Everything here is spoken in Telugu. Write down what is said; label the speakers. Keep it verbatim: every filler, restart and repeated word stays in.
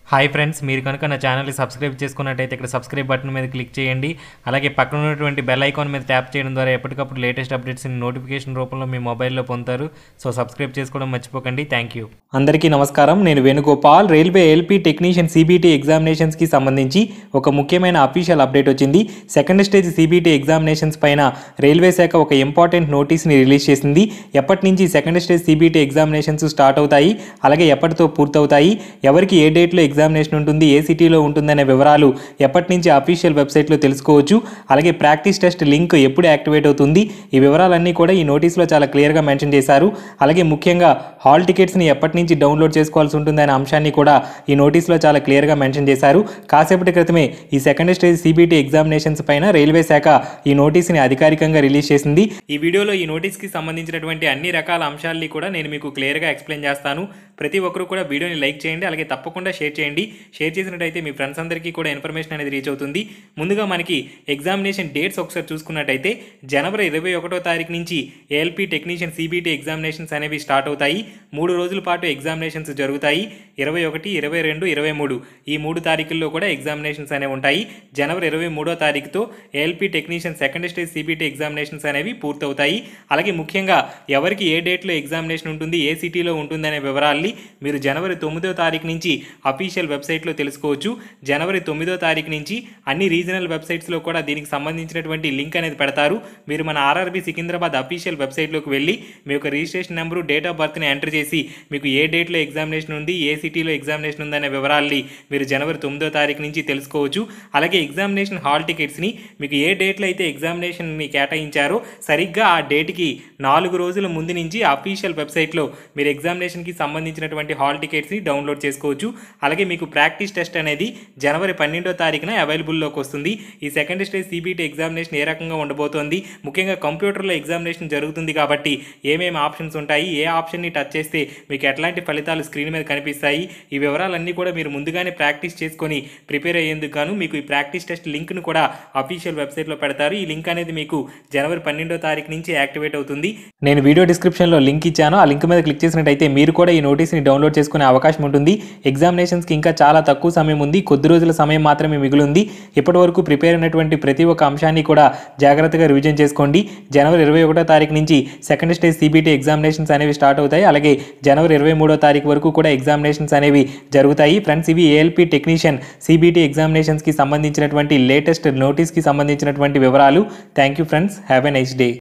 Speaker 1: హాయ్ ఫ్రెండ్స్, మీరు కనుక నా ఛానల్ని సబ్స్క్రైబ్ చేసుకున్నట్టయితే ఇక్కడ సబ్స్క్రైబ్ బటన్ మీద క్లిక్ చేయండి. అలాగే పక్కన ఉన్నటువంటి బెల్ ఐకాన్ మీద ట్యాప్ చేయడం ద్వారా ఎప్పటికప్పుడు లేటెస్ట్ అప్డేట్స్ని నోటిఫికేషన్ రూపంలో మీ మొబైల్లో పొందుతారు. సో సబ్స్క్రైబ్ చేసుకోవడం మర్చిపోకండి. Thank you. అందరికీ నమస్కారం, నేను Venugopal. Railway ALP technician CBT ఎగ్జామినేషన్స్కి సంబంధించి ఒక ముఖ్యమైన అఫీషియల్ అప్డేట్ వచ్చింది. సెకండ్ స్టేజ్ సీబీటీ ఎగ్జామినేషన్స్ పైన రైల్వే శాఖ ఒక ఇంపార్టెంట్ నోటీస్ని రిలీజ్ చేసింది. ఎప్పటి నుంచి second stage CBT examinations start అవుతాయి, అలాగే ఎప్పటితో పూర్తవుతాయి, ఎవరికి ఏ డేట్లో ఎగ్జామినేషన్ ఉంటుంది, ఏ సిటీలో ఉంటుందనే వివరాలు ఎప్పటి నుంచి అఫీషియల్ వెబ్సైట్లో తెలుసుకోవచ్చు. అలాగే ప్రాక్టీస్ టెస్ట్ లింక్ ఎప్పుడు యాక్టివేట్ అవుతుంది, ఈ వివరాలన్నీ కూడా ఈ నోటీస్లో చాలా క్లియర్గా మెన్షన్ చేశారు. అలాగే ముఖ్యంగా హాల్ టికెట్స్ని ఎప్పటి నుంచి డౌన్లోడ్ చేసుకోవాల్సి ఉంటుందనే అంశాన్ని కూడా ఈ నోటీస్లో చాలా క్లియర్గా మెన్షన్ చేశారు. కాసేపటి క్రితమే ఈ సెకండ్ స్టేజ్ సీబీటీ ఎగ్జామినేషన్స్ పైన రైల్వే శాఖ ఈ నోటీస్ని అధికారికంగా రిలీజ్ చేసింది. ఈ వీడియోలో ఈ నోటీస్కి సంబంధించినటువంటి అన్ని రకాల అంశాలని కూడా నేను మీకు క్లియర్గా ఎక్స్ప్లెయిన్ చేస్తాను. ప్రతి ఒక్కరు కూడా వీడియోని లైక్ చేయండి, అలాగే తప్పకుండా షేర్ చేయండి. షేర్ చేసినట్టయితే మీ ఫ్రెండ్స్ అందరికీ కూడా ఇన్ఫర్మేషన్ అనేది రీచ్ అవుతుంది. ముందుగా మనకి ఎగ్జామినేషన్ డేట్స్ ఒకసారి చూసుకున్నట్టయితే జనవరి ఇరవై ఒకటో తారీఖు నుంచి ఏఎల్పీ టెక్నీషియన్ సీబీటీ ఎగ్జామినేషన్స్ అనేవి స్టార్ట్ అవుతాయి. మూడు రోజుల పాటు ఎగ్జామినేషన్స్ జరుగుతాయి. ఇరవై ఒకటి ఇరవై రెండు ఇరవై మూడు ఈ మూడు తారీఖుల్లో కూడా ఎగ్జామినేషన్స్ అనేవి ఉంటాయి. జనవరి ఇరవై మూడో తారీఖుతో ALP technician second stage CBT examinations అనేవి పూర్తవుతాయి. అలాగే ముఖ్యంగా ఎవరికి ఏ డేట్లో ఎగ్జామినేషన్ ఉంటుంది, ఏ సిటీలో ఉంటుందనే వివరాల్ని మీరు జనవరి తొమ్మిదో తారీఖు నుంచి అఫీషియల్ వెబ్సైట్లో తెలుసుకోవచ్చు. జనవరి తొమ్మిదో తారీఖు నుంచి అన్ని రీజనల్ వెబ్సైట్స్లో కూడా దీనికి సంబంధించినటువంటి లింక్ అనేది పెడతారు. మీరు మన ఆర్ఆర్బీ సికింద్రాబాద్ అఫీషియల్ వెబ్సైట్లోకి వెళ్ళి మీ యొక్క రిజిస్ట్రేషన్ నెంబరు, డేట్ ఆఫ్ బర్త్ని ఎంటర్ చేసి మీకు ఏ డేట్లో ఎగ్జామినేషన్ ఉంది, ఏ సిటీలో ఎగ్జామినేషన్ ఉందనే వివరాల్ని మీరు జనవరి తొమ్మిదో తారీఖు నుంచి తెలుసుకోవచ్చు. అలాగే ఎగ్జామినేషన్ హాల్ టికెట్స్ని మీకు ఏ డేట్లో అయితే ఎగ్జామినేషన్ని కేటాయించారో సరిగ్గా ఆ డేట్కి నాలుగు రోజుల ముందు నుంచి అఫీషియల్ వెబ్సైట్లో మీరు ఎగ్జామినేషన్కి సంబంధించినటువంటి హాల్ టికెట్స్ని డౌన్లోడ్ చేసుకోవచ్చు. అలాగే మీకు ప్రాక్టీస్ టెస్ట్ అనేది జనవరి పన్నెండో తారీఖున అవైలబుల్లోకి వస్తుంది. ఈ సెకండ్ స్టేజ్ సీబీటీ ఎగ్జామినేషన్ ఏ రకంగా ఉండబోతోంది, ముఖ్యంగా కంప్యూటర్లో ఎగ్జామినేషన్ జరుగుతుంది కాబట్టి ఏమేమి ఆప్షన్స్ ఉంటాయి, ఏ ఆప్షన్ని టచ్ చేస్తే మీకు ఎట్లాంటి ఫలితాలు స్క్రీన్ మీద కనిపిస్తాయి, ఈ వివరాలన్నీ కూడా మీరు ముందుగానే ప్రాక్టీస్ చేసుకొని ప్రిపేర్ అయ్యేందుకు గాను మీకు ఈ ప్రాక్టీస్ టెస్ట్ లింక్ను కూడా అఫీషియల్ వెబ్సైట్లో పెడతారు. ఈ లింక్ అనేది మీకు జనవరి పన్నెండో తారీఖు నుంచి యాక్టివేట్ అవుతుంది. నేను వీడియో డిస్క్రిప్షన్లో లింక్ ఇచ్చాను, ఆ లింక్ మీద క్లిక్ చేసినట్టయితే మీరు కూడా ఈ నోటీస్ని డౌన్లోడ్ చేసుకునే అవకాశం ఉంటుంది. ఎగ్జామినేషన్స్కి ఇంకా చాలా తక్కువ సమయం ఉంది, కొద్ది రోజుల సమయం మాత్రమే మిగిలింది. ఇప్పటి వరకు ప్రిపేర్ అయినటువంటి ప్రతి ఒక్క అంశాన్ని కూడా జాగ్రత్తగా రివిజన్ చేసుకోండి. జనవరి ఇరవై ఒకటో తారీఖు నుంచి సెకండ్ స్టేజ్ సీబీటీ ఎగ్జామినేషన్స్ అనేవి స్టార్ట్ అవుతాయి. అలాగే జనవరి ఇరవై మూడో తారీఖు వరకు కూడా ఎగ్జామినేషన్స్ అనేవి జరుగుతాయి. ఫ్రెండ్స్, ఇవి ఏఎల్పీ టెక్నీషియన్ సీబీటీ ఎగ్జామినేషన్స్కి సంబంధించినటువంటి లేటెస్ట్ నోటీస్కి సంబంధించినటువంటి వివరాలు. Thank you friends, have a nice day.